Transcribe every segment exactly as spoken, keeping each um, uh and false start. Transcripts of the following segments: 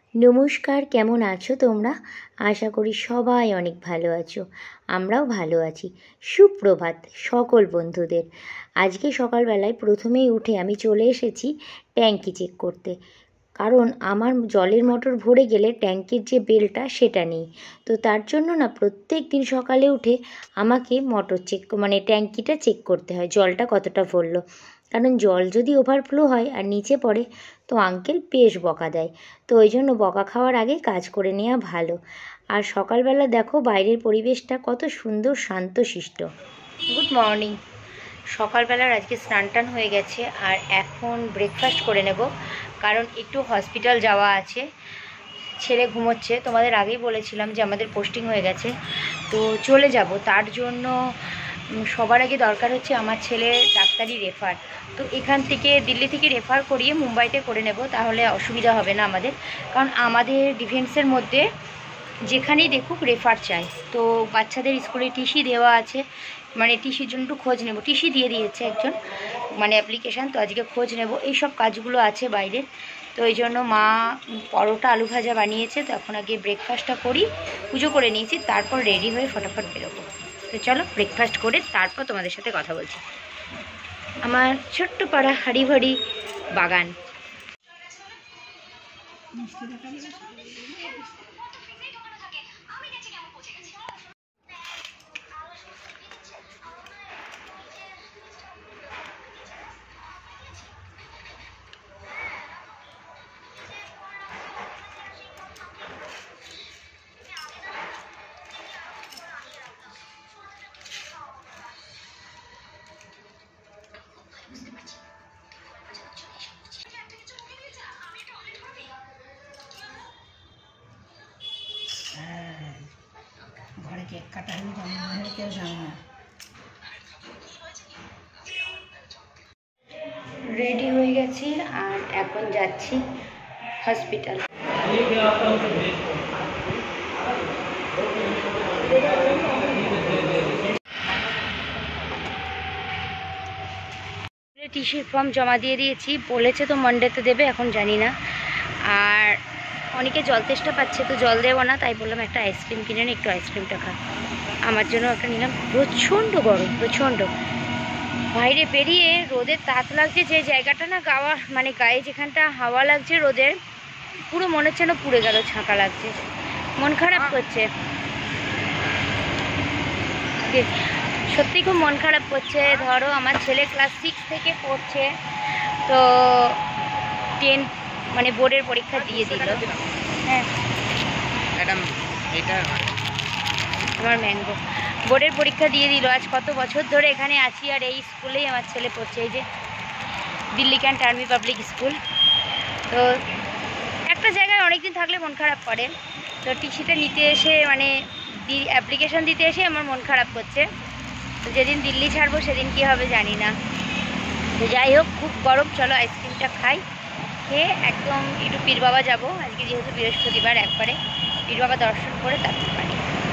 নমস্কার, কেমন আছো তোমরা? আশা করি সবাই অনেক ভালো আছো। আমরাও ভালো আছি। সুপ্রভাত সকল বন্ধুদের। আজকে সকালবেলায় প্রথমেই উঠে আমি চলে এসেছি ট্যাঙ্কি চেক করতে, কারণ আমার জলের মোটর ভরে গেলে ট্যাঙ্কির যে বেলটা সেটা নেই। তো তার জন্য না প্রত্যেক দিন সকালে উঠে আমাকে মোটর চেক মানে ট্যাঙ্কিটা চেক করতে হয়, জলটা কতটা ভরলো। কারণ জল যদি ওভারফ্লো হয় আর নিচে পড়ে তো আঙ্কেল বেশ বকা দেয়। তো ওই জন্য বকা খাওয়ার আগে কাজ করে নেওয়া ভালো। আর সকালবেলা দেখো বাইরের পরিবেশটা কত সুন্দর শান্তশিষ্ট। Good morning. সকালবেলার আজকে স্নান টান হয়ে গেছে আর এখন ব্রেকফাস্ট করে নেব, কারণ একটু হসপিটাল যাওয়া আছে। ছেলে ঘুমোচ্ছে, তোমাদের আগেই বলেছিলাম যে আমাদের পোস্টিং হয়ে গেছে, তো চলে যাব। তার জন্য সবার আগে দরকার হচ্ছে আমার ছেলের ডাক্তারি রেফার। তো এখান থেকে দিল্লি থেকে রেফার করিয়ে মুম্বাইতে করে নেব, তাহলে অসুবিধা হবে না আমাদের। কারণ আমাদের ডিফেন্সের মধ্যে যেখানেই দেখুক রেফার চাই। তো বাচ্চাদের স্কুলে টিসি দেওয়া আছে, মানে টিসির জন্য একটু খোঁজ নেব। টিসি দিয়ে দিয়েছে একজন, মানে অ্যাপ্লিকেশান, তো আজকে খোঁজ নেব। এইসব কাজগুলো আছে বাইরে। তো এই জন্য মা পরোটা আলু ভাজা বানিয়েছে, তো এখন আগে ব্রেকফাস্টটা করি। পুজো করে নিয়েছি, তারপর রেডি হয়ে ফটাফট বেরোবো। তো চলো ব্রেকফাস্ট করে তারপর তোমাদের সাথে কথা বলছি। আমার ছোট্ট পাড়া হাড়ি ভাড়ি বাগান। ঘরে কেক কাটা হলে জন্মদিনে কেউ জানে না। রেডি হয়ে গেছি আর এখন যাচ্ছি হসপিটাল। টিসির ফর্ম জমা দিয়ে দিয়েছি, বলেছে তো মানডেতে দেবে, এখন জানি না। আর অনেকে জল তেষ্টা পাচ্ছে, তো জল দেবো না, তাই বললাম একটা আইসক্রিম কিনে নিই, একটু আইসক্রিমটা খা। আমার জন্য একটা নিলাম। প্রচণ্ড গরম, প্রচণ্ড। বাইরে বেরিয়ে রোদের তাপ লাগছে, যে জায়গাটা না গাওয়া মানে গায়ে যেখানটা হাওয়া লাগছে রোদের, পুরো মনে হচ্ছে না পুড়ে গেল, ছাঁকা লাগছে, মন খারাপ করছে। সত্যি খুব মন খারাপ করছে। ধরো আমার ছেলে ক্লাস সিক্স থেকে পড়ছে, তো টেন মানে বোর্ডের পরীক্ষা দিয়ে দিল। হ্যাঁ ম্যাডাম, এটা আমার ম্যাঙ্গো। বোর্ডের পরীক্ষা দিয়ে দিল। আজ কত বছর ধরে এখানে আছি আর এই স্কুলেই আমার ছেলে পড়ছে, এই যে Delhi cantt army public school. তো একটা জায়গায় অনেকদিন থাকলে মন খারাপ করে। তো টিসিটা নিতে এসে মানে অ্যাপ্লিকেশন দিতে এসে আমার মন খারাপ করছে। তো যেদিন দিল্লি ছাড়বো সেদিন কি হবে জানি না। তো যাই হোক, খুব গরম। চলো আইসক্রিমটা খাই, খেয়ে একদম একটু পীর বাবা যাবো। আজকে যেহেতু বৃহস্পতিবার, একবারে পীর বাবা দর্শন করে তারপর পারি।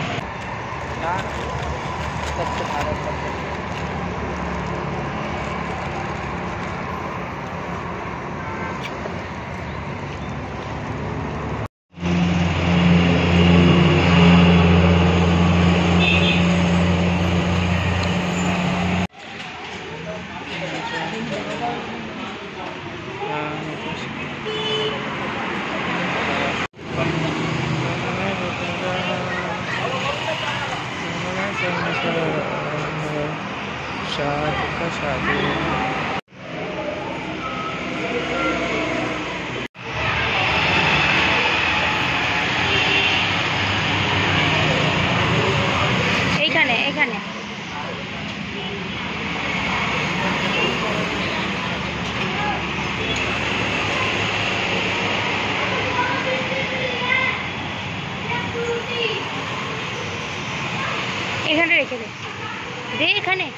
এইখানে এইখানে এখানে রেখে দে দে এখানে।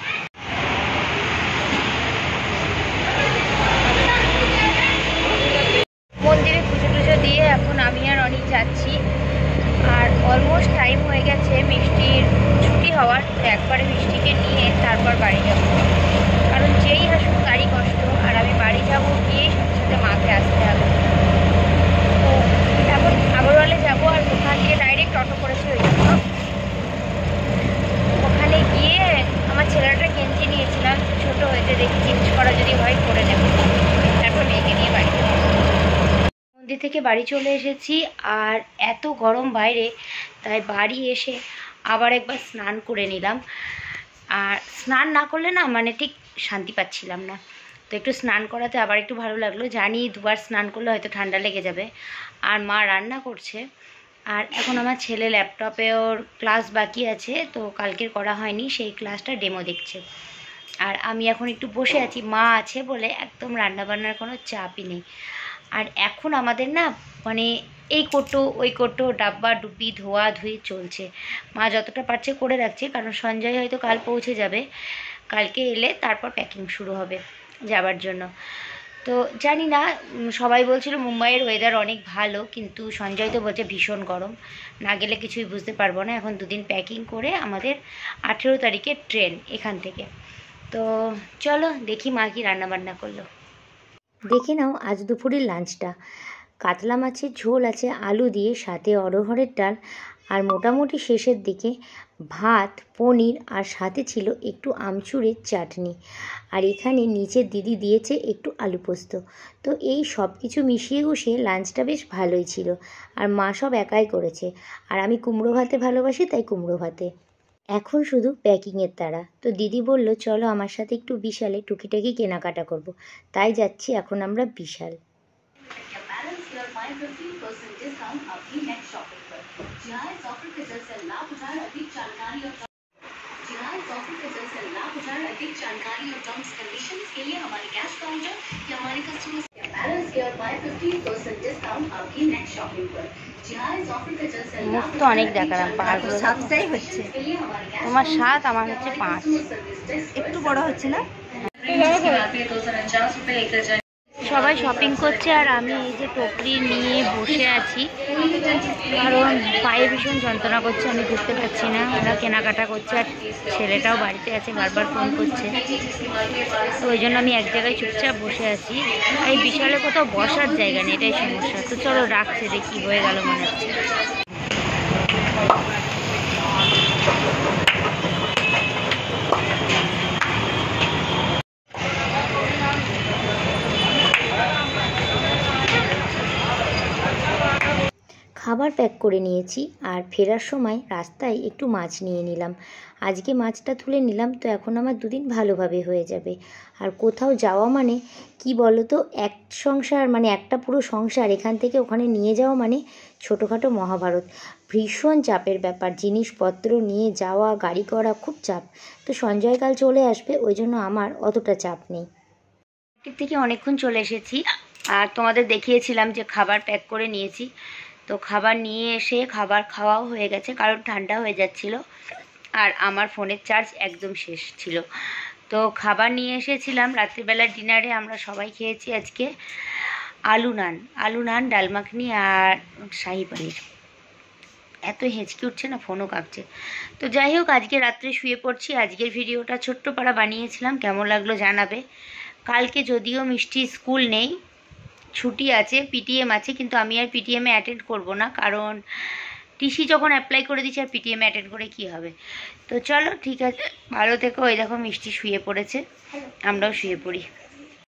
মন্দিরে পুজো টুজো দিয়ে এখন আমি আর অনেক যাচ্ছি। আর অলমোস্ট টাইম হয়ে গেছে মিষ্টির ছুটি হওয়ার। তো একবারে মিষ্টিকে নিয়ে তারপর বাড়ি যাব, কারণ যেই আসুক গাড়ি কষ্ট, আর আমি বাড়ি যাব গিয়ে সাথে সাথে মাকে আসতে হবে। তো এখন থেকে বাড়ি চলে এসেছি, আর এত গরম বাইরে, তাই বাড়ি এসে আবার একবার স্নান করে নিলাম। আর স্নান না করলে না মানে ঠিক শান্তি পাচ্ছিলাম না, তো একটু স্নান করাতে আবার একটু ভালো লাগলো। জানি দুবার স্নান করলে হয়তো ঠান্ডা লেগে যাবে। আর মা রান্না করছে, আর এখন আমার ছেলে ল্যাপটপে ওর ক্লাস বাকি আছে, তো কালকের করা হয়নি, সেই ক্লাসটা ডেমো দেখছে। আর আমি এখন একটু বসে আছি, মা আছে বলে একদম রান্নাবান্নার কোনো চাপই নেই। আর এখন আমাদের না মানে এই কোটো ওই কোটো ডাব্বা ডুব্বি ধোয়া ধুই চলছে। মা যতটা পারছে করে রাখছে, কারণ সঞ্জয় হয়তো কাল পৌঁছে যাবে, কালকে এলে তারপর প্যাকিং শুরু হবে যাবার জন্য। তো জানি না, সবাই বলছিল মুম্বাইয়ের ওয়েদার অনেক ভালো, কিন্তু সঞ্জয় তো বলছে ভীষণ গরম, না গেলে কিছুই বুঝতে পারবো না। এখন দুদিন প্যাকিং করে আমাদের আঠেরো তারিখে ট্রেন এখান থেকে। তো চলো দেখি মা কি রান্নাবান্না করলো। দেখে নাও আজ দুপুরের লাঞ্চটা। কাতলা মাছের ঝোল আছে আলু দিয়ে, সাথে অরহরের ডাল, আর মোটামুটি শেষের দিকে ভাত, পনির, আর সাথে ছিল একটু আমচুরের চাটনি। আর এখানে নিচে দিদি দিয়েছে একটু আলু পোস্ত। তো এই সব কিছু মিশিয়ে গুছিয়ে লাঞ্চটা বেশ ভালোই ছিল। আর মা সব একাই করেছে, আর আমি কুমড়ো ভাতে ভালোবাসি, তাই কুমড়ো ভাতে। এখন শুধু প্যাকিংয়ের তাড়া। তো দিদি বলল চলো আমার সাথে একটু বিশালে টুকিটাকি কেনাকাটা করব, তাই যাচ্ছি এখন আমরা বিশাল। মুখ তো অনেক দেখালাম, পাহাড়গুলো সাতটাই হচ্ছে, তোমার সাত, আমার হচ্ছে পাঁচ, একটু বড় হচ্ছে না? সবাই শপিং করছে, আর আমি এই যে টপরি নিয়ে বসে আছি, কারণ পায়ে ভীষণ যন্ত্রণা করছে, আমি বুঝতে পারছি না। ওরা কেনাকাটা করছে, আর ছেলেটাও বাড়িতে আছে, বারবার ফোন করছে, তো ওই জন্য আমি এক জায়গায় চুপচাপ বসে আছি। এই বিশালে কোথাও বসার জায়গা নেই, এটাই সমস্যা। তো চলো রাখছে, দেখি হয়ে গেল মনে হচ্ছে। খাবার প্যাক করে নিয়েছি, আর ফেরার সময় রাস্তায় একটু মাছ নিয়ে নিলাম। আজকে মাছটা তুলে নিলাম, তো এখন আমার দুদিন ভালোভাবে হয়ে যাবে। আর কোথাও যাওয়া মানে কি বলো তো, এক সংসার মানে একটা পুরো সংসার এখান থেকে ওখানে নিয়ে যাওয়া মানে ছোটোখাটো মহাভারত। ভীষণ চাপের ব্যাপার, জিনিসপত্র নিয়ে যাওয়া, গাড়ি করা, খুব চাপ। তো সঞ্জয় কাল চলে আসবে, ওই জন্য আমার অতটা চাপ নেই। মার্কেট থেকে অনেকক্ষণ চলে এসেছি, আর তোমাদের দেখিয়েছিলাম যে খাবার প্যাক করে নিয়েছি। তো খাবার নিয়ে এসে খাবার খাওয়াও হয়ে গেছে, কারণ ঠান্ডা হয়ে যাচ্ছিল, আর আমার ফোনের চার্জ একদম শেষ ছিল। তো খাবার নিয়ে এসেছিলাম রাত্রিবেলার ডিনারে। আমরা সবাই খেয়েছি আজকে আলু নান, আলু নান, ডাল মাখনি, আর শাহি পনির। এত হেঁচকি উঠছে না, ফোনও কাঁপছে। তো যাই হোক, আজকে রাত্রে শুয়ে পড়ছি। আজকের ভিডিওটা ছোট্ট পাড়া বানিয়েছিলাম, কেমন লাগলো জানাবে। কালকে যদিও মিষ্টি স্কুল নেই, ছুটি আছে, পিটিএম আছে, কিন্তু আমি আর পিটিএমে অ্যাটেন্ড করব না, কারণ টিসি যখন অ্যাপ্লাই করে দিচ্ছি, আর পিটিএমে অ্যাটেন্ড করে কি হবে। তো চলো ঠিক আছে, ভালো থেকো। ওই দেখো মিষ্টি শুয়ে পড়েছে, আমরাও শুয়ে পড়ি।